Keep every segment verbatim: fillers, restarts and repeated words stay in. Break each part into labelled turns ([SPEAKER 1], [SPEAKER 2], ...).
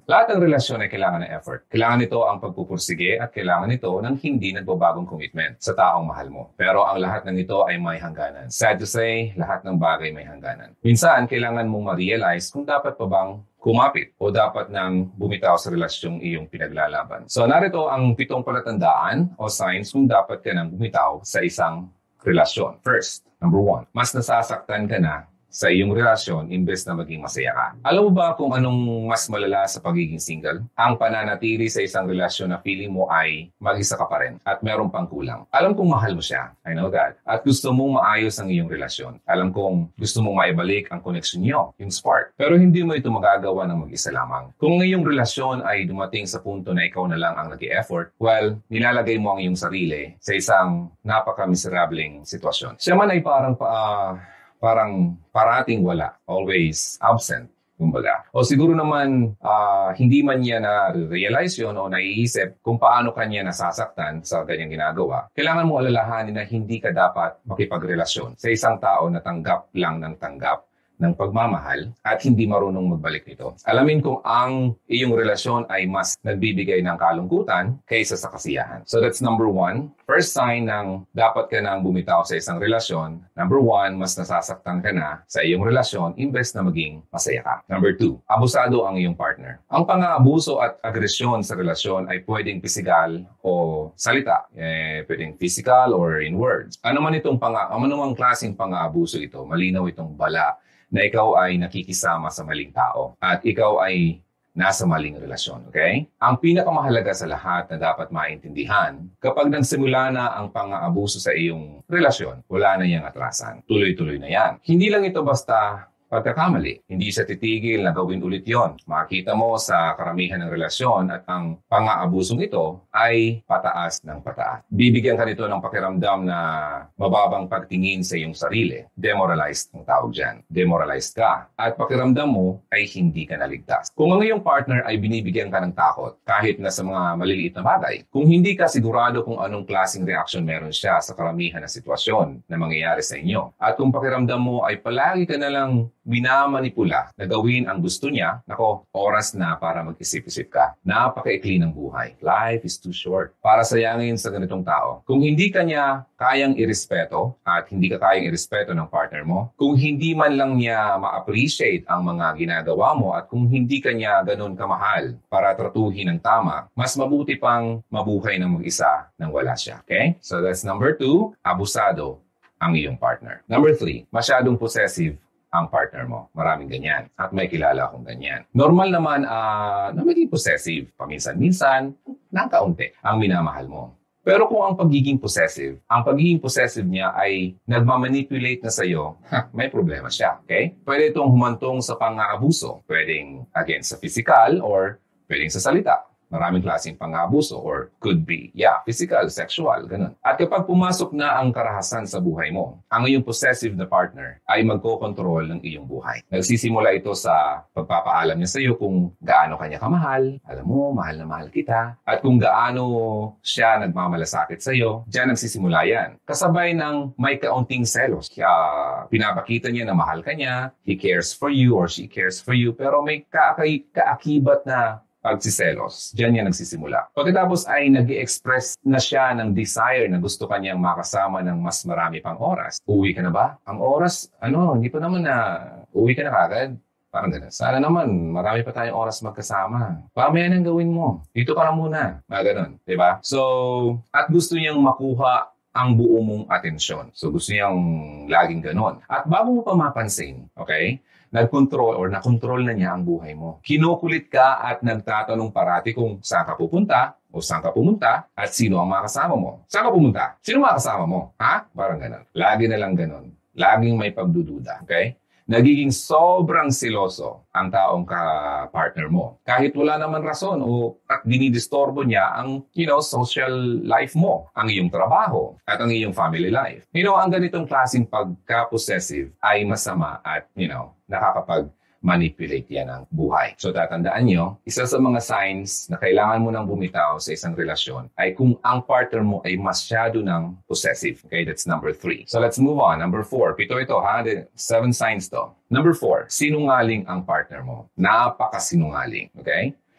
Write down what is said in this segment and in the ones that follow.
[SPEAKER 1] Lahat ng relasyon ay kailangan ng effort. Kailangan nito ang pagpupursige at kailangan nito ng hindi nagbabagong commitment sa taong mahal mo. Pero ang lahat ng ito ay may hangganan. Sad to say, lahat ng bagay may hangganan. Minsan, kailangan mong ma-realize kung dapat pa bang kumapit o dapat nang bumitaw sa relasyong iyong pinaglalaban. So narito ang pitong palatandaan o signs kung dapat ka nang bumitaw sa isang relasyon. First, number one, mas nasasaktan ka na sa iyong relasyon imbes na maging masaya ka. Alam mo ba kung anong mas malala sa pagiging single? Ang pananatili sa isang relasyon na feeling mo ay mag-isa ka pa rin at meron pang kulang. Alam kong mahal mo siya, I know that, at gusto mong maayos ang iyong relasyon. Alam kong gusto mong maibalik ang connection niyo, yung spark. Pero hindi mo ito magagawa ng mag-isa lamang. Kung ang iyong relasyon ay dumating sa punto na ikaw na lang ang nag-e-effort, well, nilalagay mo ang iyong sarili sa isang napaka-miserableng sitwasyon. Siya man ay parang pa... Uh, parang parating wala, always absent, kumbaga. O siguro naman, uh, hindi man niya na-realize yun o naiisip kung paano kanya nasasaktan sa ganyang ginagawa. Kailangan mo alalahanin na hindi ka dapat makipagrelasyon sa isang tao na tanggap lang ng tanggap ng pagmamahal at hindi marunong magbalik nito. Alamin kung ang iyong relasyon ay mas nagbibigay ng kalungkutan kaysa sa kasiyahan. So that's number one. First sign ng dapat ka nang bumitaw sa isang relasyon. Number one, mas nasasaktan ka na sa iyong relasyon imbes na maging masaya ka. Number two, abusado ang iyong partner. Ang pang-aabuso at agresyon sa relasyon ay pwedeng pisikal o salita. Eh, pwedeng physical or in words. Ano man itong pang ano mang klaseng pang-aabuso ito, malinaw itong bala na ikaw ay nakikisama sa maling tao at ikaw ay nasa maling relasyon, okay? Ang pinakamahalaga sa lahat na dapat maintindihan, kapag nagsimula na ang pang-aabuso sa iyong relasyon, wala na yang atrasan. Tuloy-tuloy na yan. Hindi lang ito basta pagkakamali. Hindi siya titigil na gawin ulit yon. Makita mo sa karamihan ng relasyon at ang pang-aabusong ito ay pataas ng pataas. Bibigyan ka nito ng pakiramdam na mababang pagtingin sa iyong sarili. Demoralized ang tawag dyan. Demoralized ka. At pakiramdam mo ay hindi ka naligtas. Kung ang iyong partner ay binibigyan ka ng takot kahit na sa mga maliliit na bagay, kung hindi ka sigurado kung anong klaseng reaksyon meron siya sa karamihan na sitwasyon na mangyayari sa inyo, at kung pakiramdam mo ay palagi ka na lang minamanipula na gawin ang gusto niya, nako, oras na para mag-isip-isip ka. Napakaikli ng buhay. Life is too short para sayangin sa ganitong tao. Kung hindi ka niya kayang irespeto at hindi ka kayang irespeto ng partner mo, kung hindi man lang niya ma-appreciate ang mga ginagawa mo at kung hindi ka niya ganun kamahal para tratuhin ng tama, mas mabuti pang mabuhay ng mag-isa nang wala siya. Okay? So that's number two, abusado ang iyong partner. Number three, masyadong possessive ang partner mo. Maraming ganyan. At may kilala akong ganyan. Normal naman uh, na maging possessive. Paminsan-minsan, ng kaunti ang minamahal mo. Pero kung ang pagiging possessive, ang pagiging possessive niya ay nagmamanipulate na sa'yo, ha, may problema siya. Okay? Pwede itong humantong sa pang-aabuso. Pwedeng, again, sa physical or pwedeng sa salita. Maraming klaseng pang-aabuso or could be, yeah, physical, sexual, ganun. At kapag pumasok na ang karahasan sa buhay mo, ang iyong possessive na partner ay magkokontrol ng iyong buhay. Nagsisimula ito sa pagpapaalam niya sa iyo kung gaano kanya kamahal, alam mo, mahal na mahal kita, at kung gaano siya nagmamalasakit sa iyo, diyan nagsisimula yan. Kasabay ng may kaunting selos. Kaya pinapakita niya na mahal ka niya, he cares for you or she cares for you, pero may kaakay, kaakibat na pagsiselos. Diyan yan nagsisimula. Pagkatapos ay nag-i-express na siya ng desire na gusto kanyang makasama ng mas marami pang oras. Uwi ka na ba? Ang oras, ano, hindi pa naman na uwi ka na kagad. Parang gano'n. Sana naman, marami pa tayong oras magkasama. Pamaya nang gawin mo. Dito ka lang muna. Mga gano'n. Diba? So, at gusto niyang makuha ang buo mong atensyon. So, gusto niyang laging gano'n. At bago mo pa mapansin, okay, nag-control or na-control na niya ang buhay mo. Kinukulit ka at nagtatanong parati kung saan ka pupunta o saan ka pumunta at sino ang makasama mo. Saan ka pumunta? Sino makasama mo? Ha? Parang gano'n. Lagi na lang gano'n. Laging may pagdududa. Okay? Nagiging sobrang siloso ang taong ka-partner mo. Kahit wala naman rason o at dinidistorbo niya ang, you know, social life mo, ang iyong trabaho at ang iyong family life. You know, ang ganitong klaseng pagka-possessive ay masama at, you know, nakakapag manipulate yan ang buhay. So tatandaan nyo, isa sa mga signs na kailangan mo nang bumitaw sa isang relasyon ay kung ang partner mo ay masyado ng possessive. Okay, that's number three. So let's move on. Number four. Pito ito ha. Seven signs to. Number four. Sinungaling ang partner mo. Napakasinungaling. Okay?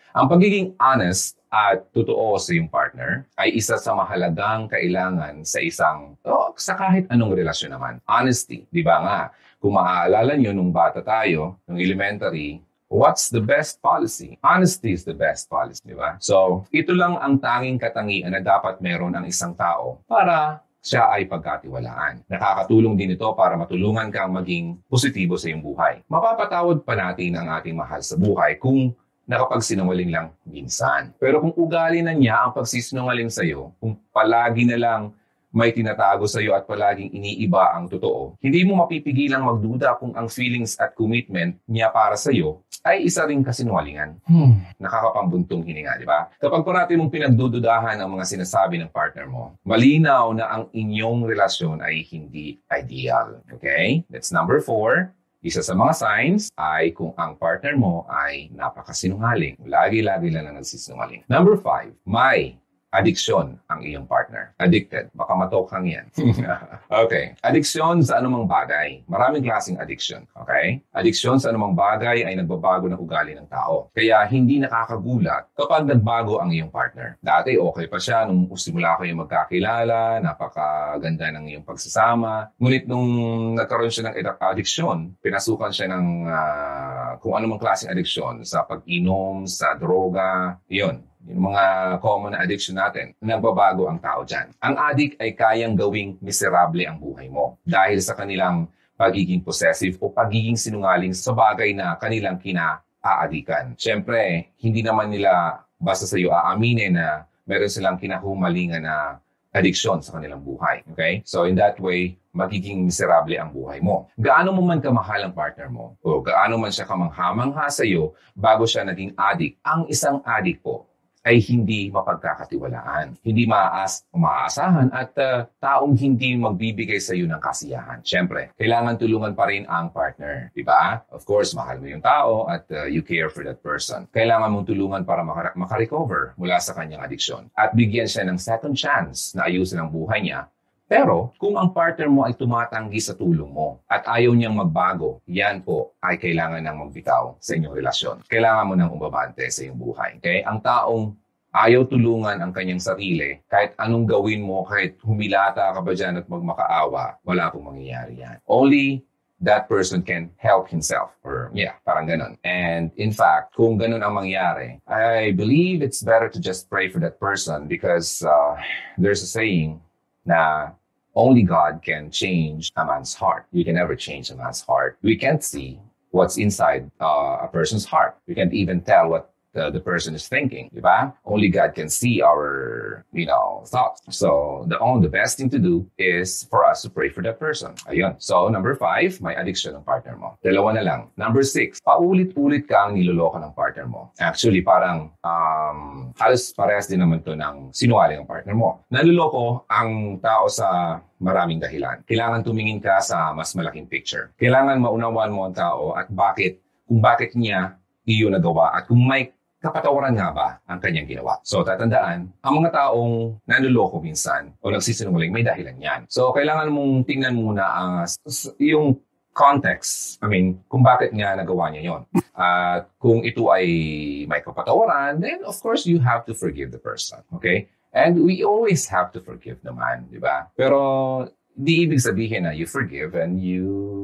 [SPEAKER 1] Ang pagiging honest at totoo sa iyong partner ay isa sa mahalagang kailangan sa isang, o sa kahit anong relasyon naman. Honesty, di ba nga? Kung maaalala nyo nung bata tayo, nung elementary, what's the best policy? Honesty is the best policy, di ba? So, ito lang ang tanging katangian na dapat meron ang isang tao para siya ay pagkatiwalaan. Nakakatulong din ito para matulungan kang maging positibo sa iyong buhay. Mapapatawad pa natin ang ating mahal sa buhay kung nakapagsinungaling lang minsan. Pero kung ugali na niya ang pagsisinungaling sa iyo, kung palagi na lang may tinatago sa iyo at palaging iniiba ang totoo, hindi mo mapipigilang magduda kung ang feelings at commitment niya para sa iyo ay isa ring kasinungalingan. Hmm. Nakakapambuntong hininga, di ba? Kapag parati mong pinagdududahan ang mga sinasabi ng partner mo, malinaw na ang inyong relasyon ay hindi ideal. Okay? That's number four. Isa sa mga signs ay kung ang partner mo ay napakasinungaling. Lagi-lagi lang na nagsisinungaling. Number five, may addiction ang iyong partner. Addicted. Baka matokhang yan. Okay. Addiction sa anumang bagay. Maraming klaseng addiction. Okay? Addiction sa anumang bagay ay nagbabago ng ugali ng tao. Kaya hindi nakakagulat kapag nagbago ang iyong partner. Dati okay pa siya nung simula kayo magkakilala, napakaganda ng iyong pagsasama. Ngunit nung nagkaroon siya ng addiction, pinasukan siya ng uh, kung anumang klaseng addiction sa pag-inom, sa droga, yun. Yung mga common na addiction natin, nagbabago ang tao dyan. Ang addict ay kayang gawing miserable ang buhay mo dahil sa kanilang pagiging possessive o pagiging sinungaling sa bagay na kanilang kina-aadikan. Siyempre, hindi naman nila basta sa iyo aaminin na meron silang kinahumalingan na addiction sa kanilang buhay. Okay? So in that way, magiging miserable ang buhay mo. Gaano mo man kamahal ang partner mo o gaano man siya kamangha-mangha sa iyo bago siya naging addict, ang isang addict po ay hindi mapagkakatiwalaan, hindi maaas, maaasahan at uh, taong hindi magbibigay sa iyo ng kasiyahan. Siyempre, kailangan tulungan pa rin ang partner, di ba? Of course, mahal mo yung tao at uh, you care for that person. Kailangan mong tulungan para maka- makarecover mula sa kanyang addiction at bigyan siya ng second chance na ayusin ang buhay niya. Pero kung ang partner mo ay tumatanggi sa tulong mo at ayaw niyang magbago, yan po ay kailangan ng magbitaw sa inyong relasyon. Kailangan mo nang umabante sa iyong buhay. Okay? Ang taong ayaw tulungan ang kanyang sarili, kahit anong gawin mo, kahit humilata ka ba dyan at magmakaawa, wala pong mangyayari yan. Only that person can help himself. Or yeah, parang ganun. And in fact, kung ganun ang mangyari, I believe it's better to just pray for that person because uh, there's a saying na only God can change a man's heart. You can never change a man's heart. We can't see what's inside uh, a person's heart. We can't even tell what the, the person is thinking, diba? Only God can see our, you know, thoughts. So the only the best thing to do is for us to pray for that person. Ayun. So number five, may addiction ng partner mo. Dalawa na lang. Number six, paulit-ulit ka ang niloloko ng partner mo. Actually, parang um, halos parehas din naman to ng sinungaling ang partner mo. Naloloko ang tao sa maraming dahilan. Kailangan tumingin ka sa mas malaking picture. Kailangan maunawaan mo ang tao at bakit, kung bakit niya iyo nagawa at kung may kapatawaran nga ba ang kanyang ginawa. So tatandaan, ang mga taong nanloloko minsan o nagsisinungaling may dahilan yan. So kailangan mong tingnan muna ang uh, yung context. I mean, kung bakit nga nagawa niya yon. At uh, kung ito ay may kapatawaran, then of course you have to forgive the person. Okay? And we always have to forgive naman, di ba? Pero di ibig sabihin na you forgive and you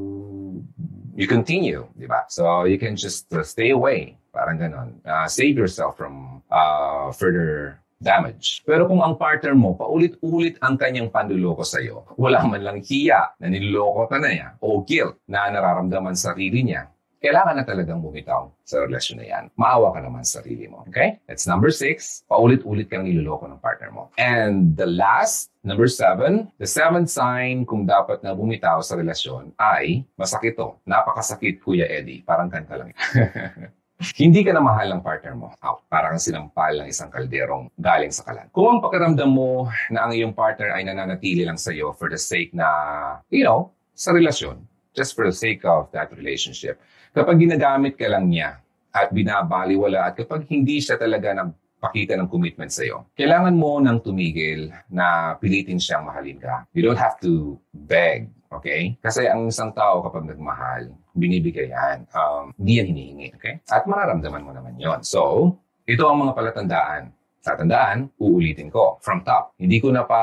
[SPEAKER 1] you continue, di ba? So you can just uh, stay away. Parang ganon. Uh, save yourself from uh, further damage. Pero kung ang partner mo, paulit-ulit ang kanyang panluloko sa'yo, wala man lang hiya na niloloko ka na niya o guilt na nararamdaman sa sarili niya, kailangan na talagang bumitaw sa relasyon na yan. Maawa ka naman sa sarili mo. Okay? That's number six. Paulit-ulit kang niloloko ng partner mo. And the last, number seven, the seventh sign kung dapat na bumitaw sa relasyon ay masakit to. Napakasakit, Kuya Eddie. Parang kanta lang. Hindi ka na mahal ng partner mo. Oh, parang sinampal ng isang kalderong galing sa kalan. Kung ang pakiramdam mo na ang iyong partner ay nananatili lang sa iyo for the sake na, you know, sa relasyon, just for the sake of that relationship, kapag ginagamit ka lang niya at binabaliwala at kapag hindi siya talaga nagpakita ng commitment sa iyo, kailangan mo nang tumigil na pilitin siyang mahalin ka. You don't have to beg. Okay? Kasi ang isang tao kapag nagmahal, binibigay yan. Um, hindi yan hinihingi. Okay? At mararamdaman mo naman yon. So, Ito ang mga palatandaan. Tatandaan, uulitin ko from top. Hindi ko na pa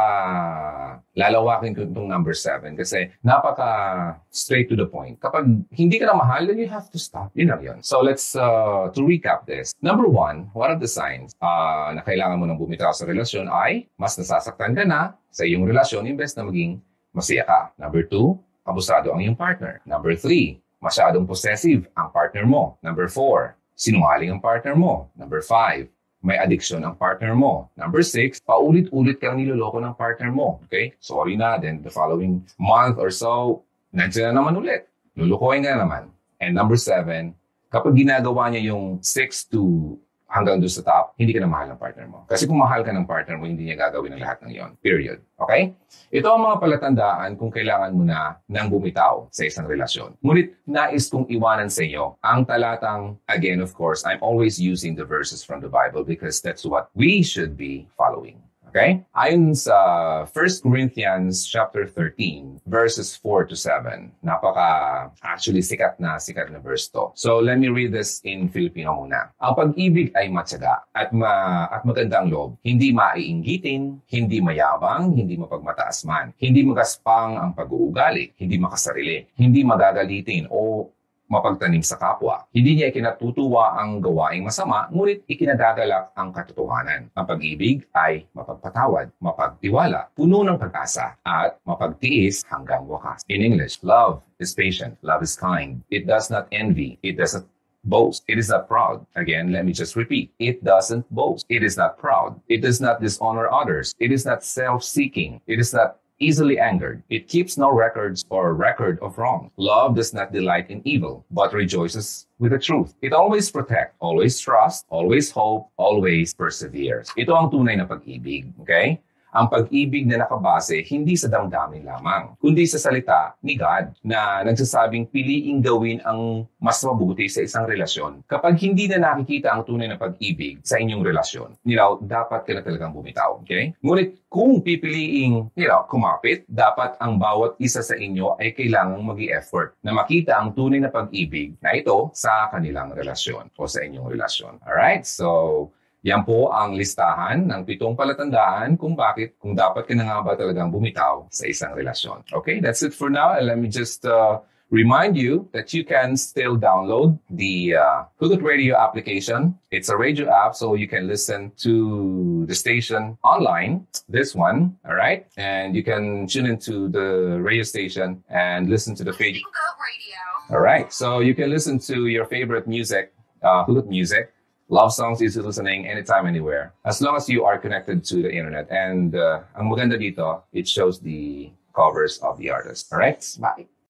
[SPEAKER 1] lalawakin ko itong number seven kasi napaka straight to the point. Kapag hindi ka na mahal, then you have to stop. Yun lang yun. So let's, uh, to recap this. Number one, one of the signs uh, na kailangan mo nang bumitaw sa relasyon ay mas nasasaktan ka na sa iyong relasyon imbes na maging masaya ka. Number two, abusado ang iyong partner. Number three, masyadong possessive ang partner mo. Number four, sinungaling ang partner mo. Number five, may addiction ang partner mo. Number six, paulit-ulit kang niloloko ng partner mo. Okay? Sorry na, then the following month or so, nandiyan na naman ulit. Lulukoyin ka na naman. And number seven, kapag ginagawa niya yung six to hanggang doon sa top, hindi ka na mahal ng partner mo. Kasi kung mahal ka ng partner mo, hindi niya gagawin ang lahat ng yon. Period. Okay? Ito ang mga palatandaan kung kailangan mo na nang bumitaw sa isang relasyon. Ngunit nais kong iwanan sa iyo ang talatang, again, of course, I'm always using the verses from the Bible because that's what we should be following. Okay? Ayon sa First Corinthians chapter thirteen, verses four to seven. Napaka, actually, sikat na, sikat na verse to. So, let me read this in Filipino muna. Ang pag-ibig ay matyaga at, ma at magandang loob. Hindi maiinggitin, hindi mayabang, hindi mapagmataas man. Hindi magaspang ang pag-uugali, hindi makasarili, hindi magagalitin o mapagtanim sa kapwa. Hindi niya ikinatutuwa ang gawaing masama, ngunit ikinagagalak ang katotohanan. Ang pag-ibig ay mapagpatawad, mapagtiwala, puno ng pag-asa, at mapagtiis hanggang wakas. In English, love is patient, love is kind. It does not envy, it doesn't boast. It is not proud. Again, let me just repeat. It doesn't boast. It is not proud. It does not dishonor others. It is not self-seeking. It is not easily angered. It keeps no records or record of wrong. Love does not delight in evil, but rejoices with the truth. It always protects, always trusts, always hope, always perseveres. Ito ang tunay na pag-ibig. Okay? Ang pag-ibig na nakabase hindi sa damdamin lamang, kundi sa salita ni God na nagsasabing piliing gawin ang mas mabuti sa isang relasyon. Kapag hindi na nakikita ang tunay na pag-ibig sa inyong relasyon, you know, dapat ka na talagang bumitaw. Okay? Ngunit kung pipiliing, you know, kumapit, dapat ang bawat isa sa inyo ay kailangang mag-i-effort na makita ang tunay na pag-ibig na ito sa kanilang relasyon o sa inyong relasyon. Alright? So, yan po ang listahan ng pitong palatandaan kung bakit, kung dapat ka na nga ba talagang bumitaw sa isang relasyon. Okay, that's it for now. And let me just uh, remind you that you can still download the uh, Hugot Radio application. It's a radio app, so you can listen to the station online, this one, all right? And you can tune into the radio station and listen to the page.
[SPEAKER 2] Hugot Radio.
[SPEAKER 1] All right, so you can listen to your favorite music, uh, Hugot Music. Love songs, easy listening, anytime, anywhere. As long as you are connected to the internet. And uh, ang maganda dito, it shows the covers of the artist. Alright? Bye.